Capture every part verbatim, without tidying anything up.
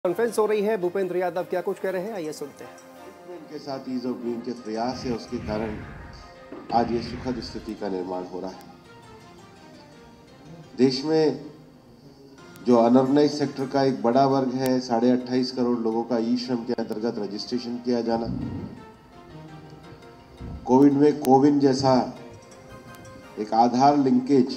Conference हो रही है। भूपेंद्र यादव क्या कुछ कह रहे हैं, आइए सुनते हैं। के साथ ईज ऑफ डूइंग के प्रयास है, उसके कारण आज ये सुखद स्थिति का निर्माण हो रहा है। देश में जो अनऑर्गेनाइज सेक्टर का एक बड़ा वर्ग है, साढ़े अट्ठाईस करोड़ लोगों का ई श्रम के अंतर्गत रजिस्ट्रेशन किया जाना, कोविड में कोविन जैसा एक आधार लिंकेज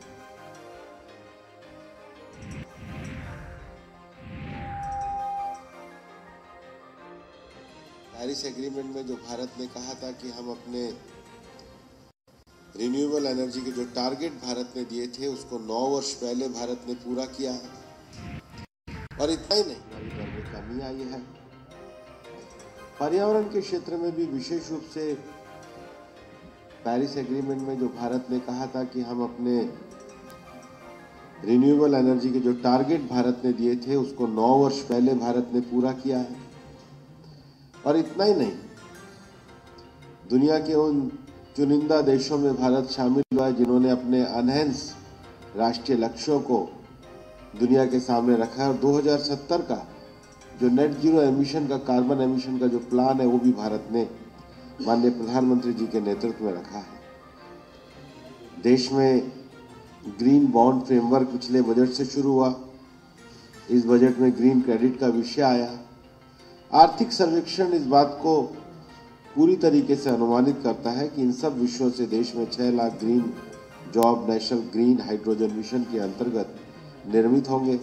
पेरिस एग्रीमेंट में जो भारत ने कहा था कि हम अपने रिन्यूएबल एनर्जी के जो टारगेट भारत ने दिए थे उसको नौ वर्ष पहले भारत ने पूरा किया है। और इतना ही नहीं, अभी दर में कमी आई है। पर्यावरण के क्षेत्र में भी विशेष रूप से पेरिस एग्रीमेंट में जो भारत ने कहा था कि हम अपने रिन्यूएबल एनर्जी के जो टारगेट भारत ने दिए थे उसको नौ वर्ष पहले भारत ने पूरा किया है। और इतना ही नहीं, दुनिया के उन चुनिंदा देशों में भारत शामिल हुआ है जिन्होंने अपने अनहेंस राष्ट्रीय लक्ष्यों को दुनिया के सामने रखा है। और दो हज़ार सत्तर का जो नेट जीरो एमिशन का कार्बन एमिशन का जो प्लान है वो भी भारत ने माननीय प्रधानमंत्री जी के नेतृत्व में रखा है। देश में ग्रीन बॉन्ड फ्रेमवर्क पिछले बजट से शुरू हुआ। इस बजट में ग्रीन क्रेडिट का विषय आया। आर्थिक सर्वेक्षण इस बात को पूरी तरीके से अनुमानित करता है कि इन सब विषयों से देश में छह lakh green job national green hydrogen mission के अंतर्गत निर्मित होंगे।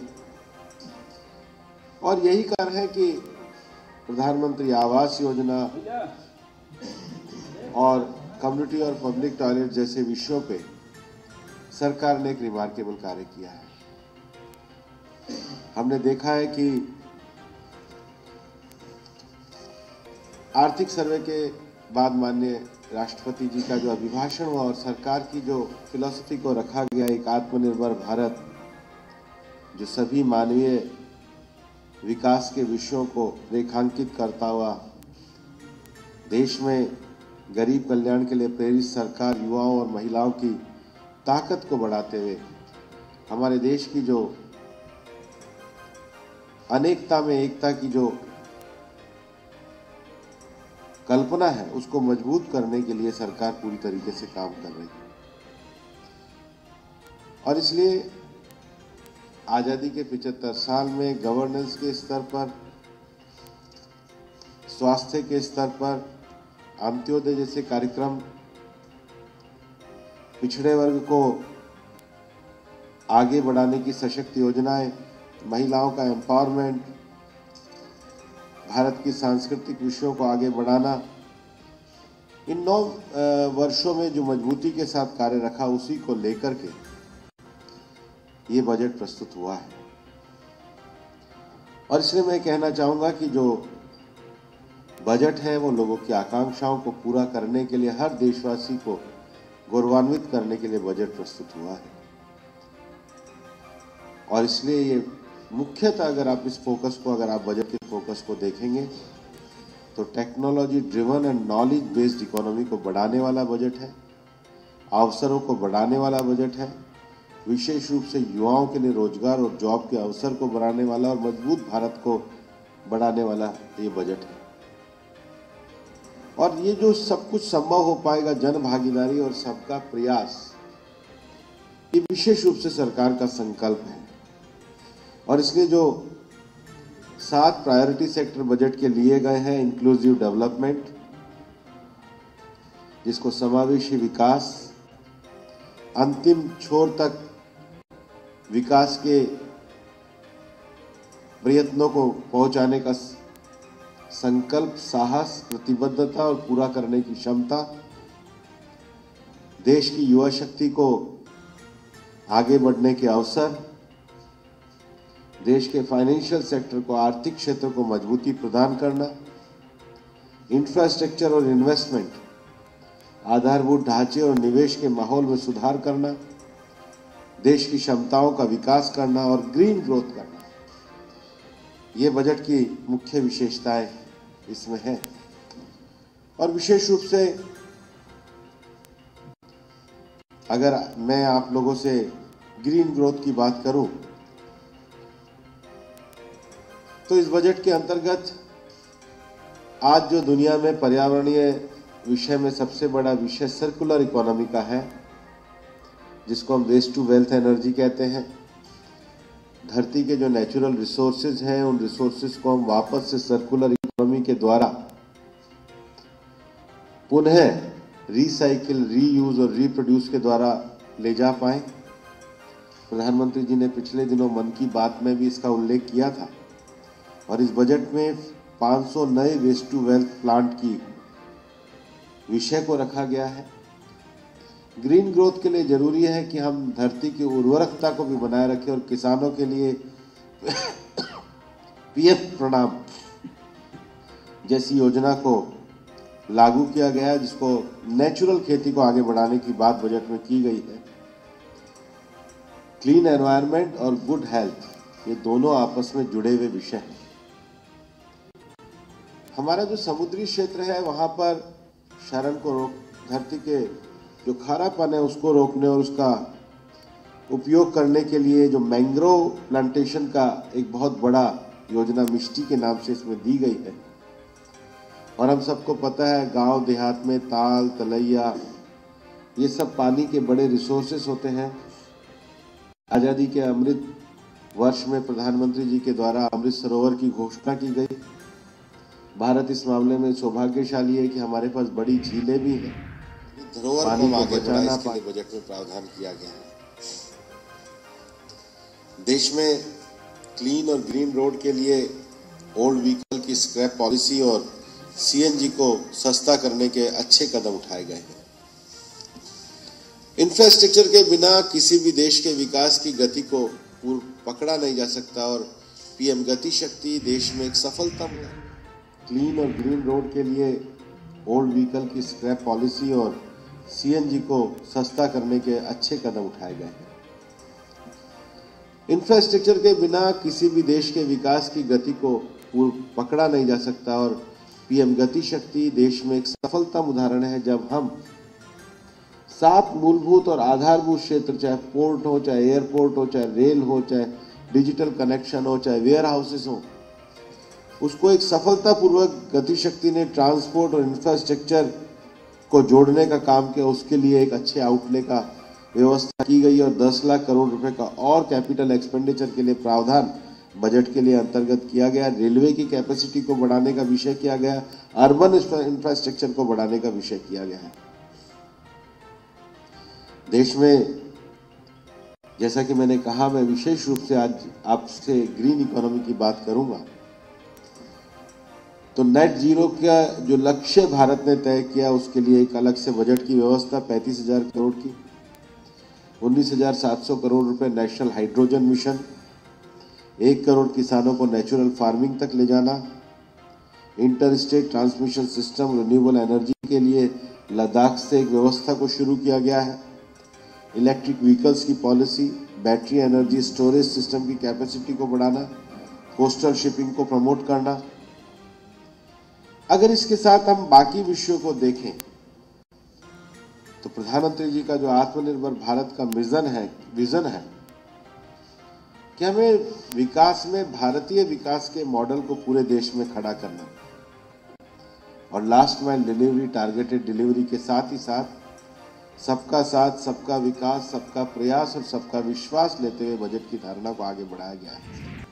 और यही कारण है कि प्रधानमंत्री आवास योजना और कम्युनिटी और पब्लिक टॉयलेट जैसे विषयों पे सरकार ने एक रिमार्केबल कार्य किया है। हमने देखा है कि आर्थिक सर्वे के बाद माननीय राष्ट्रपति जी का जो अभिभाषण हुआ और सरकार की जो फिलॉसफी को रखा गया, एक आत्मनिर्भर भारत जो सभी मानवीय विकास के विषयों को रेखांकित करता हुआ देश में गरीब कल्याण के लिए प्रेरित सरकार युवाओं और महिलाओं की ताकत को बढ़ाते हुए हमारे देश की जो अनेकता में एकता की जो कल्पना है उसको मजबूत करने के लिए सरकार पूरी तरीके से काम कर रही है। और इसलिए आजादी के पचहत्तर साल में गवर्नेंस के स्तर पर, स्वास्थ्य के स्तर पर, अंत्योदय जैसे कार्यक्रम, पिछड़े वर्ग को आगे बढ़ाने की सशक्त योजनाएं, महिलाओं का एम्पावरमेंट, भारत की सांस्कृतिक विषयों को आगे बढ़ाना, इन नौ वर्षों में जो मजबूती के साथ कार्य रखा उसी को लेकर के ये बजट प्रस्तुत हुआ है। और इसलिए मैं कहना चाहूंगा कि जो बजट है वो लोगों की आकांक्षाओं को पूरा करने के लिए, हर देशवासी को गौरवान्वित करने के लिए बजट प्रस्तुत हुआ है। और इसलिए ये मुख्यतः अगर आप इस फोकस को, अगर आप बजट के फोकस को देखेंगे तो technology driven and knowledge based economy को बढ़ाने वाला बजट है, अवसरों को बढ़ाने वाला बजट है, विशेष रूप से युवाओं के लिए रोजगार और जॉब के अवसर को बढ़ाने वाला और मजबूत भारत को बढ़ाने वाला ये बजट है। और ये जो सब कुछ संभव हो पाएगा जन भागीदारी और सबका प्रयास, ये विशेष रूप से सरकार का संकल्प है। और इसलिए जो सात प्रायोरिटी सेक्टर बजट के लिए गए हैं, इंक्लूसिव डेवलपमेंट, जिसको समावेशी विकास, अंतिम छोर तक विकास के प्रयत्नों को पहुंचाने का संकल्प, साहस, प्रतिबद्धता और पूरा करने की क्षमता, देश की युवा शक्ति को आगे बढ़ने के अवसर, देश के फाइनेंशियल सेक्टर को, आर्थिक क्षेत्र को मजबूती प्रदान करना, इंफ्रास्ट्रक्चर और इन्वेस्टमेंट, आधारभूत ढांचे और निवेश के माहौल में सुधार करना, देश की क्षमताओं का विकास करना और ग्रीन ग्रोथ करना, ये बजट की मुख्य विशेषताएं इसमें है। और विशेष रूप से अगर मैं आप लोगों से ग्रीन ग्रोथ की बात करूं तो इस बजट के अंतर्गत आज जो दुनिया में पर्यावरणीय विषय में सबसे बड़ा विषय सर्कुलर इकोनॉमी का है, जिसको हम वेस्ट टू वेल्थ एनर्जी कहते हैं। धरती के जो नेचुरल रिसोर्सेज हैं, उन रिसोर्सेज को हम वापस से सर्कुलर इकोनॉमी के द्वारा पुनः रिसाइकिल, रीयूज और रिप्रोड्यूस के द्वारा ले जा पाए। प्रधानमंत्री जी ने पिछले दिनों मन की बात में भी इसका उल्लेख किया था और इस बजट में पाँच सौ नए वेस्ट टू वेल्थ प्लांट की विषय को रखा गया है। ग्रीन ग्रोथ के लिए जरूरी है कि हम धरती की उर्वरकता को भी बनाए रखें और किसानों के लिए पीएम प्रणाम जैसी योजना को लागू किया गया है, जिसको नेचुरल खेती को आगे बढ़ाने की बात बजट में की गई है। क्लीन एनवायरनमेंट और गुड हेल्थ, ये दोनों आपस में जुड़े हुए विषय हैं। हमारा जो समुद्री क्षेत्र है, वहां पर क्षरण को रोक, धरती के जो खारापन है उसको रोकने और उसका उपयोग करने के लिए जो मैंग्रोव प्लांटेशन का एक बहुत बड़ा योजना मिष्टी के नाम से इसमें दी गई है। और हम सबको पता है, गांव देहात में ताल, तलैया, ये सब पानी के बड़े रिसोर्सेस होते हैं। आज़ादी के अमृत वर्ष में प्रधानमंत्री जी के द्वारा अमृत सरोवर की घोषणा की गई। भारत इस मामले में सौभाग्यशाली है कि हमारे पास बड़ी झीलें भी हैं। धरोहर को आगे बढ़ाने के लिए बजट में प्रावधान किया गया है। देश में क्लीन और ग्रीन रोड के लिए ओल्ड व्हीकल की स्क्रैप पॉलिसी और सीएनजी को सस्ता करने के अच्छे कदम उठाए गए हैं। इंफ्रास्ट्रक्चर के बिना किसी भी देश के विकास की गति को पकड़ा नहीं जा सकता और पीएम गति शक्ति देश में एक सफलता है। क्लीन और ग्रीन रोड के लिए ओल्ड व्हीकल की स्क्रैप पॉलिसी और सीएनजी को सस्ता करने के अच्छे कदम उठाए गए हैं। इंफ्रास्ट्रक्चर के बिना किसी भी देश के विकास की गति को पकड़ा नहीं जा सकता और पीएम गति शक्ति देश में एक सफलतम उदाहरण है, जब हम सात मूलभूत और आधारभूत क्षेत्र, चाहे पोर्ट हो, चाहे एयरपोर्ट हो, चाहे रेल हो, चाहे डिजिटल कनेक्शन हो, चाहे वेयर हाउसेस हो, उसको एक सफलतापूर्वक गति शक्ति ने ट्रांसपोर्ट और इंफ्रास्ट्रक्चर को जोड़ने का काम किया। उसके लिए एक अच्छे आउटले का व्यवस्था की गई और दस लाख करोड़ रुपए का और कैपिटल एक्सपेंडिचर के लिए प्रावधान बजट के लिए अंतर्गत किया गया। रेलवे की कैपेसिटी को बढ़ाने का विषय किया गया, अर्बन इंफ्रास्ट्रक्चर को बढ़ाने का विषय किया गया है। देश में, जैसा कि मैंने कहा, मैं विशेष रूप से आज आपसे ग्रीन इकोनॉमी की बात करूंगा। तो नेट जीरो का जो लक्ष्य भारत ने तय किया, उसके लिए एक अलग से बजट की व्यवस्था पैंतीस हजार करोड़ की, उन्नीस हजार सात सौ करोड़ रुपए नेशनल हाइड्रोजन मिशन, एक करोड़ किसानों को नेचुरल फार्मिंग तक ले जाना, inter state transmission system renewable energy के लिए लद्दाख से एक व्यवस्था को शुरू किया गया है, इलेक्ट्रिक व्हीकल्स की policy, battery energy storage system की कैपेसिटी को बढ़ाना, कोस्टल शिपिंग को प्रमोट करना। अगर इसके साथ हम बाकी विषयों को देखें तो प्रधानमंत्री जी का जो आत्मनिर्भर भारत का विजन है विजन है कि हमें विकास में भारतीय विकास के मॉडल को पूरे देश में खड़ा करना और last mile delivery, targeted delivery के साथ ही साथ सबका साथ, सबका विकास, सबका प्रयास और सबका विश्वास लेते हुए बजट की धारणा को आगे बढ़ाया गया है।